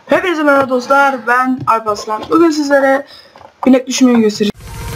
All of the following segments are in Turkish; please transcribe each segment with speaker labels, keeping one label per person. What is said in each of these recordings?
Speaker 1: Hepinize merhaba dostlar, ben Alparslan. Bugün sizlere binek düşmeyi göstereceğim.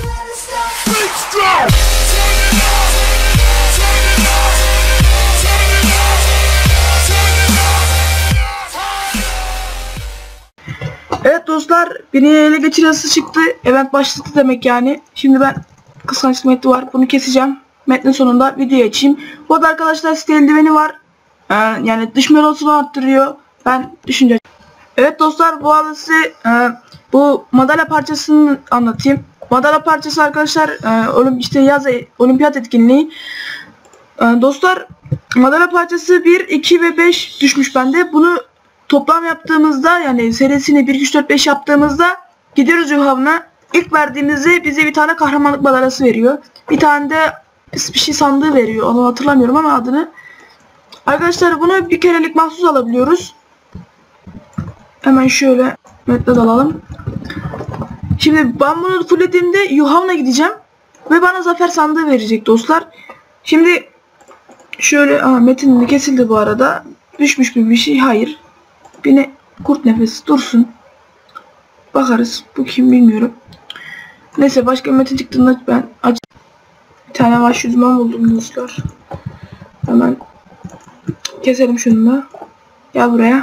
Speaker 1: Evet dostlar, bineği ele geçirası çıktı. Event başladı demek yani. Şimdi ben kıskançlık metni var, bunu keseceğim. Metnin sonunda videoyu açayım. Bu arada arkadaşlar site eldiveni var. Yani dış melosunu arttırıyor. Ben düşünce. Evet dostlar, bu arada size bu madalya parçasını anlatayım. Madalya parçası arkadaşlar işte yaz olimpiyat etkinliği. Dostlar madalya parçası 1, 2 ve 5 düşmüş bende. Bunu toplam yaptığımızda yani serisini 1, 2, 3, 4, 5 yaptığımızda gidiyoruz Yuhav'ına. İlk verdiğimizde bize bir tane kahramanlık madalyası veriyor. Bir tane de bir şey sandığı veriyor. Onu hatırlamıyorum ama adını. Arkadaşlar bunu bir kerelik mahsus alabiliyoruz. Hemen şöyle metne dalalım. Şimdi ben bunu fullediğimde Yuhav'ına gideceğim. Ve bana zafer sandığı verecek dostlar. Şimdi şöyle metin kesildi bu arada. Düşmüş bir şey. Hayır. Yine kurt nefesi dursun. Bakarız. Bu kim bilmiyorum. Neyse başka metin çıktığında ben bir tane baş yüzman buldum dostlar. Hemen keselim şunu da. Gel buraya.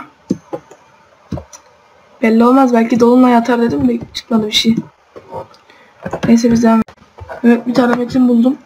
Speaker 1: Belli olmaz, belki dolunay atar dedim de çıkmadı bir şey. Neyse biz devam. Evet bir tane metin buldum.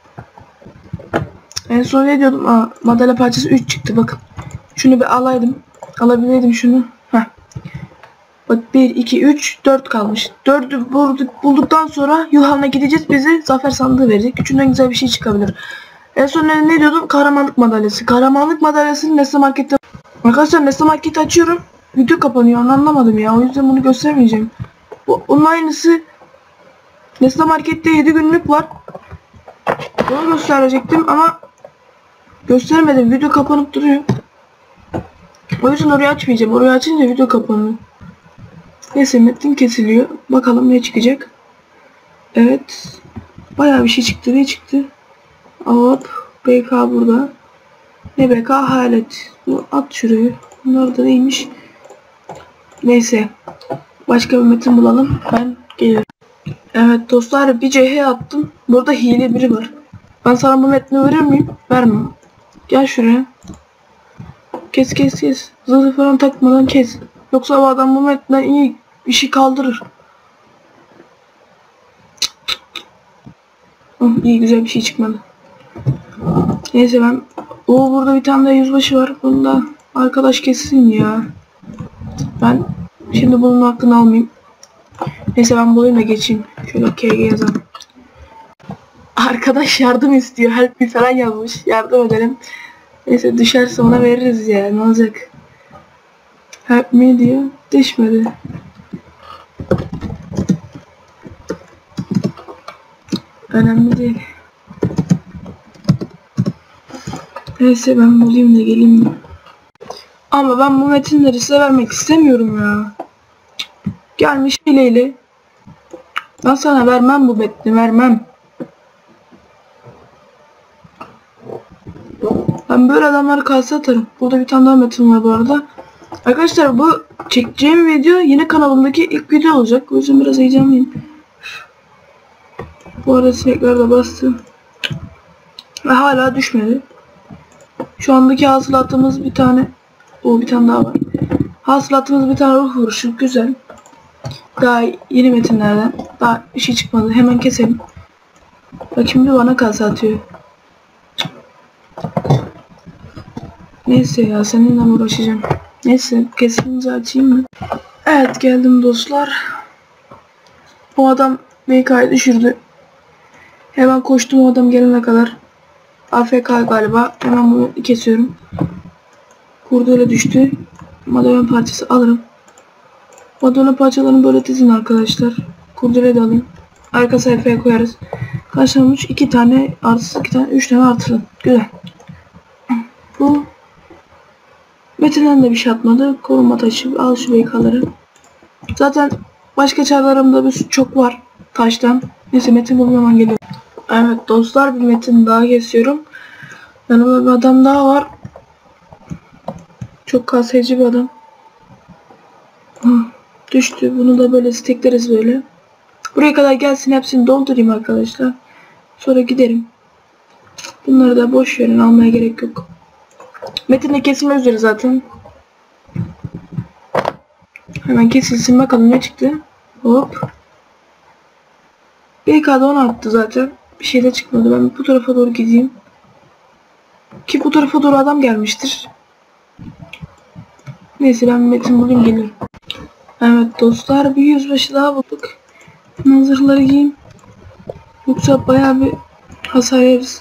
Speaker 1: En son ne diyordum? Madalya parçası 3 çıktı bakın. Şunu bir alaydım. Alabileydim şunu. Heh. Bak 1, 2, 3, 4 kalmış. 4'ü bulduktan sonra Yuhav'ına gideceğiz, bize zafer sandığı verecek. Üçünden güzel bir şey çıkabilir. En son ne diyordum? Kahramanlık madalyası. Kahramanlık madalyasını Nesne Market'te. Arkadaşlar Nesne Market'i açıyorum. Video kapanıyor, anlamadım ya, o yüzden bunu göstermeyeceğim. Onun aynısı Nesne Market'te 7 günlük var. Onu gösterecektim ama göstermedim, video kapanıp duruyor. O yüzden orayı açmayacağım, orayı açınca video kapanıyor. Neyse metin kesiliyor, bakalım ne çıkacak. Evet bayağı bir şey çıktı. Ne çıktı? Hop, BK burada. Ne BK? Hayalet. Bu at şuraya. Bunlar da neymiş? Neyse. Başka bir metin bulalım. Ben geliyorum. Evet dostlar, bir CH attım. Burada hile biri var. Ben sana bu metni verir miyim? Vermem. Gel şuraya. Kes. Zırhı falan takmadan kes. Yoksa o adam bu metninden iyi bir şey kaldırır. İyi, güzel bir şey çıkmadı. Neyse ben... burada bir tane de yüzbaşı var. Bunu da arkadaş kessin ya. Ben şimdi bunun hakkını almayayım. Neyse ben bulayım da geçeyim. Şöyle KG yazalım. Arkadaş yardım istiyor. Help me falan yazmış. Yardım edelim. Neyse düşerse ona veririz ya. Ne olacak? Help me diyor. Düşmedi. Önemli değil. Neyse ben bulayım da geleyim. Ama ben bu metinleri size vermek istemiyorum ya. Gelmiş hileyle. Ben sana vermem bu metni, vermem. Ben böyle adamları kalsa atarım. Burada bir tane daha metin var bu arada. Arkadaşlar bu çekeceğim video yine kanalımdaki ilk video olacak. O yüzden biraz heyecanlıyım. Bu arada sinekler de bastı. Ve hala düşmedi. Şu andaki hasılatımız bir tane. Bir tane daha var. Hasılatımız bir tane ruh vuruşu. Güzel. Daha yeni metinlerden. Daha bir şey çıkmadı. Hemen keselim. Bak şimdi bana kalsa atıyor. Neyse ya, seninle uğraşacağım. Neyse kesince açayım mı? Evet geldim dostlar. Bu adam BK'yı düşürdü. Hemen koştum o adam gelene kadar. AFK galiba. Hemen bunu kesiyorum. Kurdele düştü. Madalya parçası alırım. Madalya parçalarını böyle dizin arkadaşlar. Kurdele de alayım. Arka sayfaya koyarız. Kaç tane olmuş? 2 tane artı 2 tane 3 tane artırın. Güzel. Bu metinden de bir şey atmadı. Koruma taşı. Al şu BK'ları. Zaten başka çarlarımda bir çok var. Taştan. Neyse metin bulmam geliyor. Evet dostlar, bir metin daha kesiyorum. Yanımda bir adam daha var. Çok kasayıcı bir adam. Düştü. Bunu da böyle stekleriz böyle. Buraya kadar gelsin, hepsini doldurayım arkadaşlar. Sonra giderim. Bunları da boş verin, almaya gerek yok. Metin de kesilme üzere zaten. Hemen kesilsin bakalım ne çıktı. Hop. BK'da 10 attı zaten. Bir şey de çıkmadı. Ben bu tarafa doğru gideyim. Ki bu tarafa doğru adam gelmiştir. Neyse ben Metin bulayım gelirim. Evet dostlar, bir yüzbaşı daha bulduk. Manzaraları giyeyim. Yoksa bayağı bir hasar yeriz.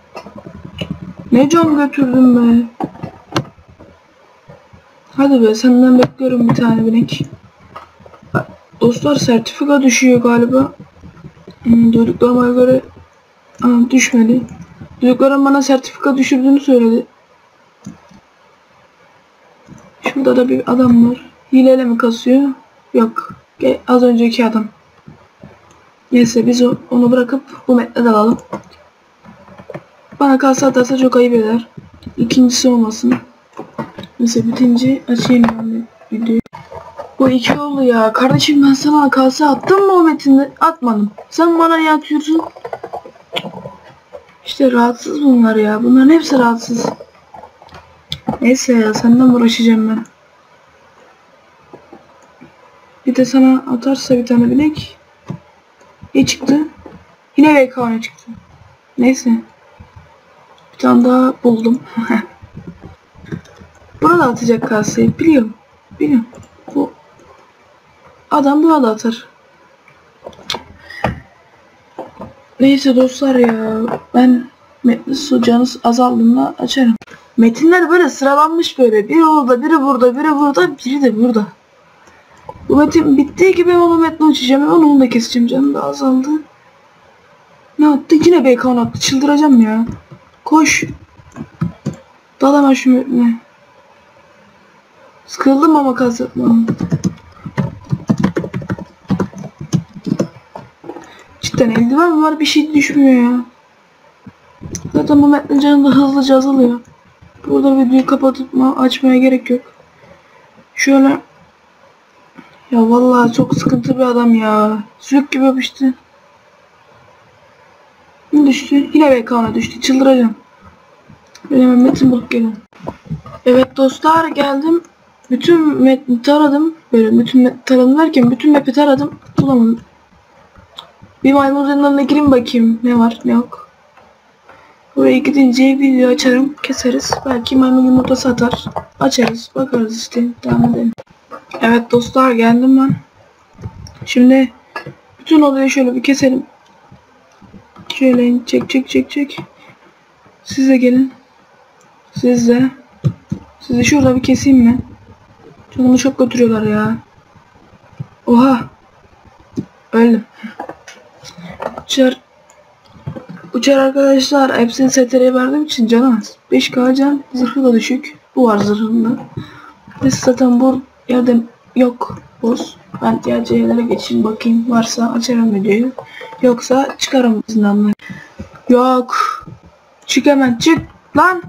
Speaker 1: Ne can götürdüm be. Hadi be, senden bekliyorum bir tane binek. Dostlar sertifika düşüyor galiba. Duyduklarıma göre düşmedi. Duyduklarım bana sertifika düşürdüğünü söyledi. Şurada da bir adam var. Hileyle mi kasıyor? Yok. Az önceki adam. Neyse biz onu bırakıp bu metne alalım. Bana kalsa atarsa çok ayıp eder. İkincisi olmasın. Neyse bitince açayım ben videoyu. Bu 2 oldu ya. Kardeşim ben sana kalsa attım mı o metinde? Atmadım. Sen bana niye atıyorsun? İşte rahatsız bunlar ya. Bunların hepsi rahatsız. Neyse ya, senden uğraşacağım ben. Bir de sana atarsa bir tane binek. Ne çıktı? Yine VK çıktı. Neyse. Bir tane daha buldum. Burada atacak kasayı. Biliyorum. Biliyorum. Bu adam burada atar. Neyse dostlar ya. Ben Metin canınız azaldığında açarım. Metinler böyle sıralanmış böyle. Biri orada, biri burada, biri burada, biri de burada. Bu metin bittiği gibi onu metni uçacağım. Hemen onu da keseceğim. Canım da azaldı. Ne attı? Yine BK attı. Çıldıracağım ya. Koş. Dal hemen şu metne. Sıkıldım ama kas yapmam. Cidden eldiven var, bir şey düşmüyor ya. Zaten bu metnin canı da hızlıca azalıyor. Burada videoyu kapatıp açmaya gerek yok. Şöyle. Ya vallahi çok sıkıntı bir adam ya. Sülük gibi yapıştı. Ne düştü? Yine BK'na düştü. Çıldıracağım. Ben hemen metin bulup gelin. Evet dostlar, geldim. Bütün metni taradım. Böyle bütün metni taradım derken bütün map'i taradım. Bulamadım. Bir maymun zindanına gireyim bakayım. Ne var ne yok. Buraya gidince video açarım. Keseriz. Belki maymun yumurtası atar. Açarız. Bakarız işte. Devam edelim. Evet dostlar, geldim ben. Şimdi bütün odayı şöyle bir keselim. Şöyle çek. Siz de gelin. Sizi şurada bir keseyim mi? Canımı çok götürüyorlar ya. Oha. Öldüm. Uçar arkadaşlar. Hepsini STR'ye verdiğim için can az. 5K can. Zırhı da düşük. Bu var zırhında. Biz zaten bu yerde yok. Boz. Ben diğer C'lere geçeyim bakayım. Varsa açarım videoyu. Yoksa çıkarım zindandan. Yok. Çık hemen çık. Lan.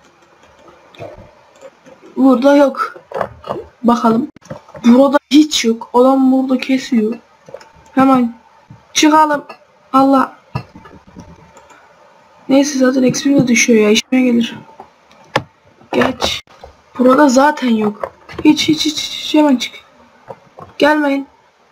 Speaker 1: Burada yok. Bakalım. Burada hiç yok. Adam burada kesiyor. Hemen çıkalım. Allah. Neyse zaten XP'm de düşüyor ya. İşime gelir. Geç. Burada zaten yok. Hiç hemen çık. Gelmeyin.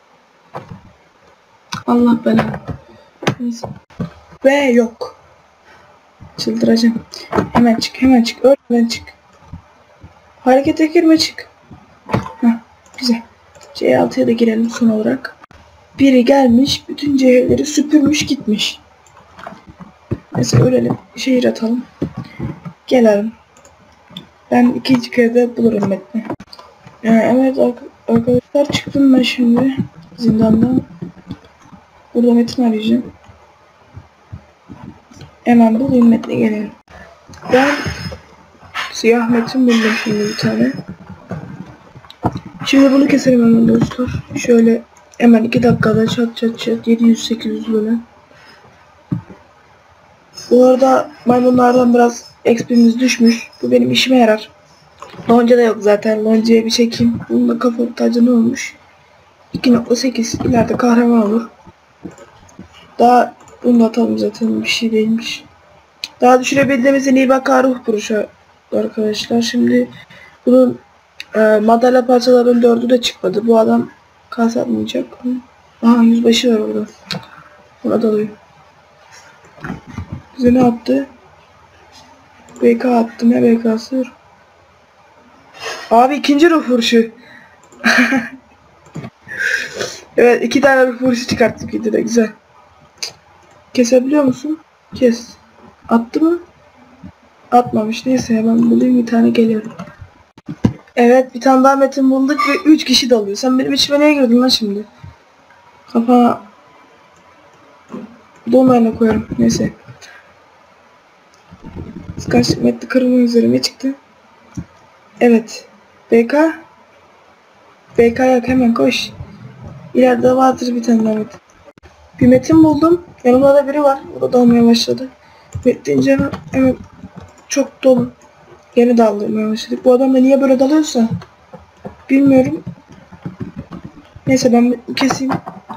Speaker 1: Allah belanı. Neyse. Ve yok. Çıldıracağım. Hemen çık. Öyle çık. Harekete girme, çık. Heh, güzel. C6'ya da girelim son olarak. Biri gelmiş, bütün C'leri süpürmüş gitmiş. Neyse ölelim. Şehir atalım. Gelelim. Ben ikinci kere bulurum metni. Evet arkadaşlar, çıktım ben şimdi zindandan. Burada metin arayacağım. Hemen bulayım metni, gelelim. Ben siyah metin buldum şimdi bir tane. Şimdi bunu keselim hemen dostlar. Şöyle hemen 2 dakikada çat 700-800 böyle. Bu arada maymunlardan biraz XP'miz düşmüş. Bu benim işime yarar. Lonca da yok zaten. Lonca'ya bir çekeyim. Bunun da kafa tacı ne olmuş? 2.8 ileride kahraman olur. Daha bunu da atalım zaten, bir şey değilmiş. Daha düşürebildiğimiz en iyi vaka ruh vuruşu arkadaşlar. Şimdi bunun madalya parçalarının 4'ü de çıkmadı. Bu adam kas atmayacak. Aha, yüzbaşı var orada. Ona dalıyor. Bize ne attı? BK attı. Ne BK'sı? Abi ikinci ruh vuruşu. Evet, 2 tane ruh vuruşu çıkarttık videoda, güzel. Kesebiliyor musun? Kes. Attı mı? Atmamış. Neyse, hemen bulayım, bir tane geliyorum. Evet, bir tane daha metin bulduk ve 3 kişi dalıyor. Sen benim içime neye girdin lan şimdi? Kafa dolmayla koyarım. Neyse. Kıskançlık metni kırılma üzerine çıktı. Evet. BK. BK yok, hemen koş. İleride vardır bir tane daha metin. Bir metin buldum. Yanımda da biri var. O da dalmaya başladı. Metnin canı hemen çok dolu. Yeni dalmaya başladık. Bu adam da niye böyle dalıyorsa bilmiyorum. Neyse, ben keseyim.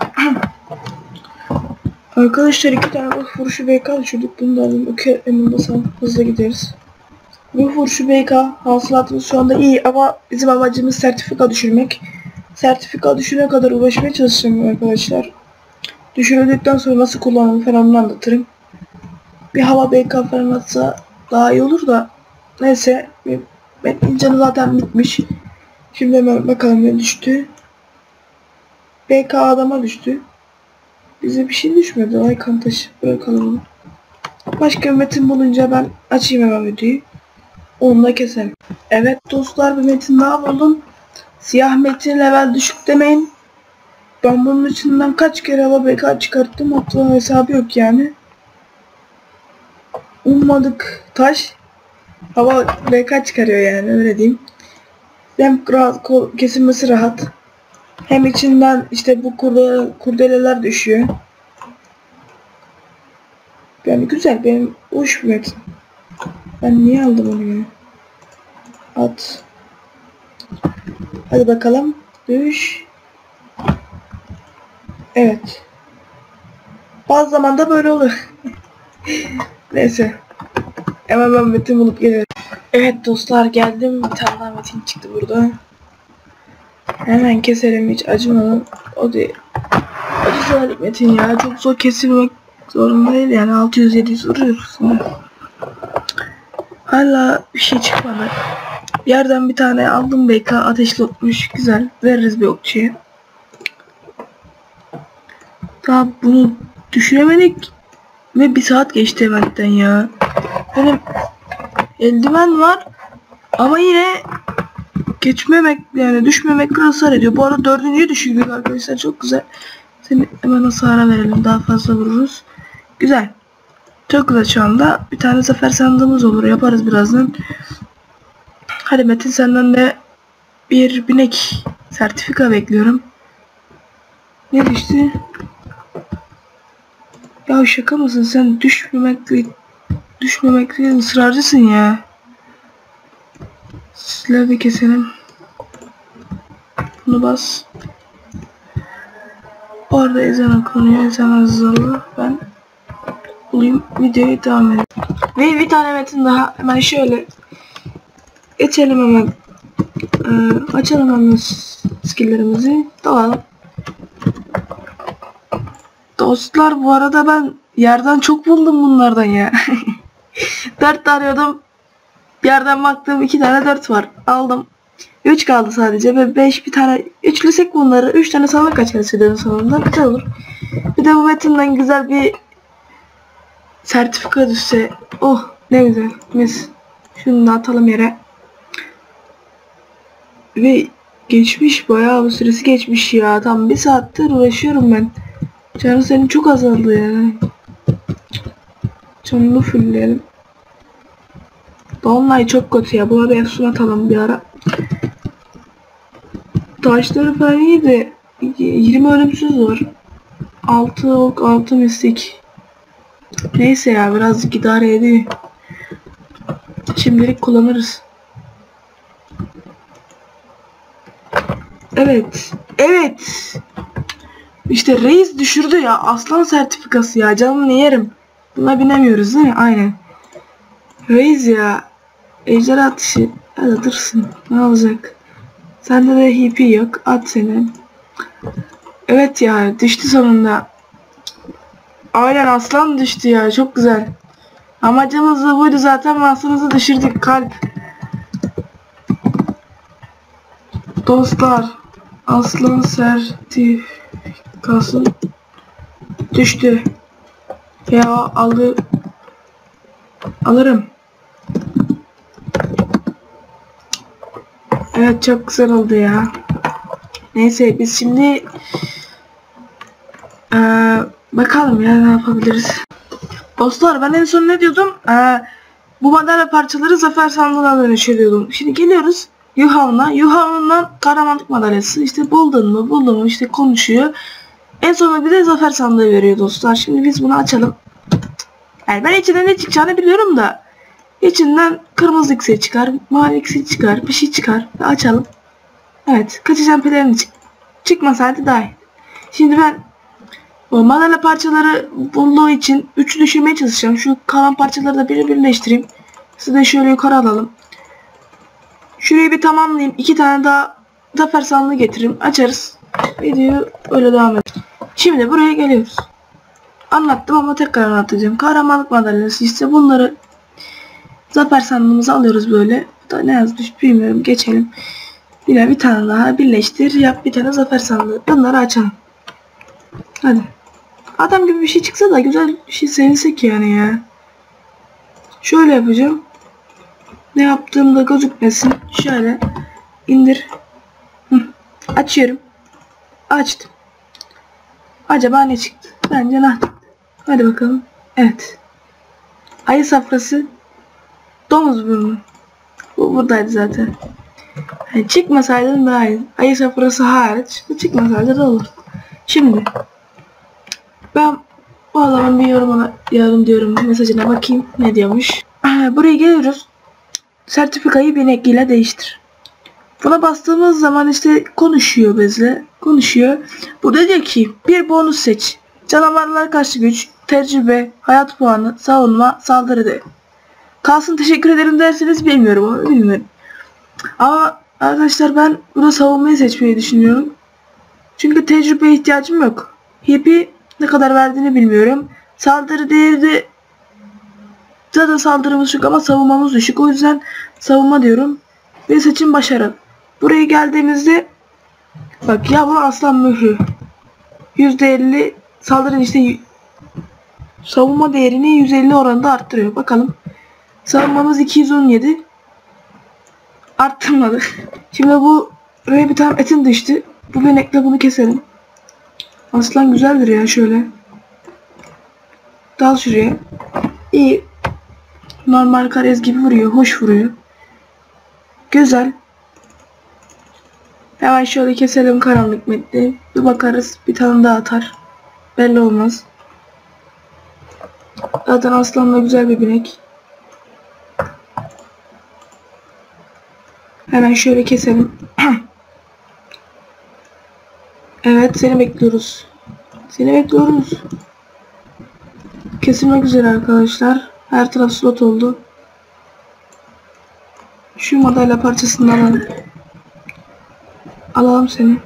Speaker 1: Arkadaşlar 2 tane ruh vuruşu BK düşürdük. Bunu da alayım. Okey, emin basalım. Hızlı gideriz. Ruh vuruşu BK. Hasılatımız şu anda iyi ama bizim amacımız sertifika düşürmek. Sertifika düşürene kadar ulaşmaya çalışacağım arkadaşlar. Düşürüldükten sonra nasıl kullanılır falan onu anlatırım. Bir hava BK falan atsa daha iyi olur da. Neyse. Benim canı zaten bitmiş. Şimdi hemen bakalım ne düştü. BK adama düştü. Bize bir şey düşmedi. Ay kantaş. Bırakalım onu. Başka bir metin bulunca ben açayım hemen videoyu. Onunla keselim. Evet dostlar, bir metin daha buldum. Siyah metin, level düşük demeyin. Ben bunun içinden kaç kere hava BK çıkarttım. Hatta hesabı yok yani. Ummadık taş hava BK çıkarıyor yani, öyle diyeyim. Hem rahat, kesilmesi rahat. Hem içinden işte bu kurdeleler düşüyor. Yani güzel, benim hoş bir metin. Ben niye aldım onu ya? At. Hadi bakalım. Düş. Evet. Bazı zamanda böyle olur. Neyse. Hemen ben metin bulup geliyorum. Evet dostlar, geldim. Bir tane daha metin çıktı burada. Hemen keselim hiç acımadan. O da acı metin ya. Çok zor kesilmek zorunda değil yani. 600-700 vuruyoruz. Hala bir şey çıkmadı. Yerden bir tane aldım BK, ateşli olmuş, güzel, veririz bir okçuya. Daha bunu düşüremedik ve 1 saat geçti hemenden ya. Benim eldiven var ama yine geçmemek yani düşmemek hasar ediyor. Bu arada 4.'ye düşürdük arkadaşlar, çok güzel. Seni hemen hasara verelim, daha fazla vururuz. Güzel. Çok güzel şu anda. Bir tane zafer sandığımız olur, yaparız birazdan. Hadi Metin, senden de bir binek sertifika bekliyorum. Ne düştü? Ya şaka mısın sen, düşmemekle ısrarcısın ya. Sizleri de keselim. Bunu bas. Orada ezan okunuyor. Ezan azalıyor. Ben bulayım, videoyu devam edelim. Ve bir tane metin daha, hemen şöyle geçelim hemen. Açalım hemen skilllerimizi. Dalalım. Dostlar, bu arada ben yerden çok buldum bunlardan ya. 4 arıyordum. Yerden baktım 2 tane 4 var. Aldım. 3 kaldı sadece ve 5 bir tane üçlüsek bunları. 3 tane sandık açarız videonun sonunda. Güzel olur. Bir de bu metinden güzel bir sertifika düşse. Oh ne güzel. Mis. Şunu da atalım yere. Ve geçmiş, bayağı bir süresi geçmiş ya. Tam 1 saattir uğraşıyorum ben. Canı senin çok azaldı yani. Canını fullleyelim. Vallahi çok kötü ya. Bu arada efsun atalım bir ara. Taşları falan iyi de 20 ölümsüz var. 6 ok, 6 mistik. Neyse ya, birazcık idare ediyor. Şimdilik kullanırız. Evet. Evet. İşte reis düşürdü ya. Aslan sertifikası ya. Canımı yerim. Buna binemiyoruz değil mi? Aynen. Reis ya. Ejderha atışı. Hadi dursun. Ne olacak? Sende de hipi yok. At seni. Evet ya. Düştü sonunda. Aynen aslan düştü ya. Çok güzel. Amacımız da buydu zaten. Aslanımızı düşürdük. Kalp. Dostlar. Aslan sertifikası düştü. Ya alırım. Evet çok güzel oldu ya. Neyse biz şimdi bakalım ya ne yapabiliriz. Dostlar ben en son ne diyordum? Bu madalya parçaları zafer sandığına dönüştürüyordum. Şimdi geliyoruz Yuhav'la. Yuhav'dan kahramanlık madalyası. İşte buldun mu işte konuşuyor. En sonunda bir de zafer sandığı veriyor dostlar. Şimdi biz bunu açalım. Yani ben içinden ne çıkacağını biliyorum da. İçinden kırmızı iksir çıkar, mavi iksir çıkar, bir şey çıkar. Açalım. Evet, kaçacağım pelerini çıkmasaydı daha iyi. Şimdi ben o madalya parçaları bulduğu için 3'ü düşürmeye çalışacağım. Şu kalan parçaları da birleştireyim. Size de şöyle yukarı alalım. Şurayı bir tamamlayayım. 2 tane daha zafer sandığı getireyim. Açarız. Videoyu öyle devam edelim. Şimdi buraya geliyoruz. Anlattım ama tekrar anlatacağım. Kahramanlık madalyası işte bunları zafer sandığımızı alıyoruz böyle. Da ne yazmış bilmiyorum. Geçelim. Yine bir tane daha birleştir. Yap bir tane zafer sandığı. Bunları açalım. Hadi. Adam gibi bir şey çıksa da güzel bir şey sevinsek yani ya. Şöyle yapacağım. Ne yaptığımda gözükmesin. Şöyle indir. Açıyorum. Açtım. Acaba ne çıktı? Bence nah çıktı. Hadi bakalım. Evet. Ayı safrası. Domuz burnu. Bu buradaydı zaten. Yani çıkmasaydı daha iyi. Ayı safrası hariç. Bu çıkmasaydı da olur. Şimdi. Ben bu adamın bir yorum diyorum mesajına bakayım ne diyormuş. Buraya geliyoruz. Sertifikayı binekliyle değiştir. Buna bastığımız zaman işte konuşuyor bizle. Konuşuyor. Burada diyor ki bir bonus seç. Canavarlar karşı güç, tecrübe, hayat puanı, savunma, saldırı de. Kalsın teşekkür ederim derseniz bilmiyorum. Ama arkadaşlar ben burada savunmayı seçmeyi düşünüyorum. Çünkü tecrübeye ihtiyacım yok. Hippie ne kadar verdiğini bilmiyorum. Saldırı değeri de zaten saldırımız düşük ama savunmamız düşük. O yüzden savunma diyorum. Ve seçim başarı. Buraya geldiğimizde bak ya bu aslan mührü. %50 saldırı işte savunma değerini 150 oranında arttırıyor. Bakalım. Savunmamız 217. Arttırmadı. Şimdi bu buraya bir tane etin düştü. Bu benekle bunu keselim. Aslan güzeldir ya şöyle. Dal şuraya. İyi. Normal karez gibi vuruyor. Hoş vuruyor. Güzel. Hemen şöyle keselim karanlık metni. Bir bakarız. Bir tane daha atar. Belli olmaz. Zaten aslan da güzel bir binek. Hemen şöyle keselim. Evet seni bekliyoruz. Kesilmek üzere arkadaşlar. Her taraf slot oldu. Şu madalya parçasını alalım. Alalım seni.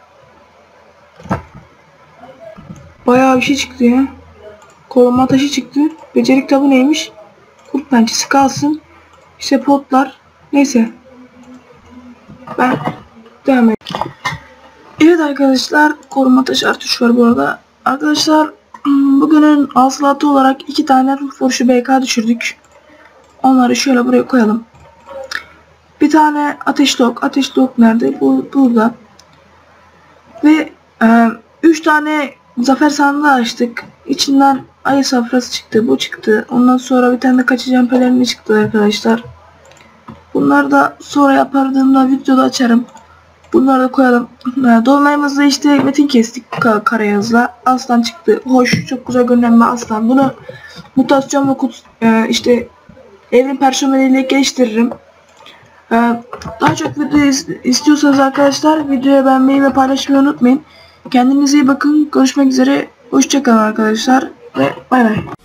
Speaker 1: Bayağı bir şey çıktı ya. Koruma taşı çıktı. Becerik tabu neymiş? Kurt pençesi kalsın. İşte potlar. Neyse. Ben devam edeyim. Evet arkadaşlar. Koruma taşı artı 3 var bu arada. Arkadaşlar bugünün hasılatı olarak 2 tane ruh vuruşu BK düşürdük. Onları şöyle buraya koyalım. Bir tane ateşli ok. Ateşli ok nerede? Bu burada. Ve 3 tane zafer sandığı açtık. İçinden ayı safrası çıktı. Bu çıktı. Ondan sonra bir tane de kaçacağım pelerini çıktı arkadaşlar. Bunları da sonra yapardığımda videoda açarım. Bunları da koyalım. Dolunayımızda işte metin kestik karayazla. Aslan çıktı. Hoş. Çok güzel görünen bir aslan. Bunu mutasyon ve işte evrim personeliyle geliştiririm. Daha çok video istiyorsanız arkadaşlar videoyu beğenmeyi ve paylaşmayı unutmayın. Kendinize iyi bakın. Görüşmek üzere. Hoşça kalın arkadaşlar ve bay bay.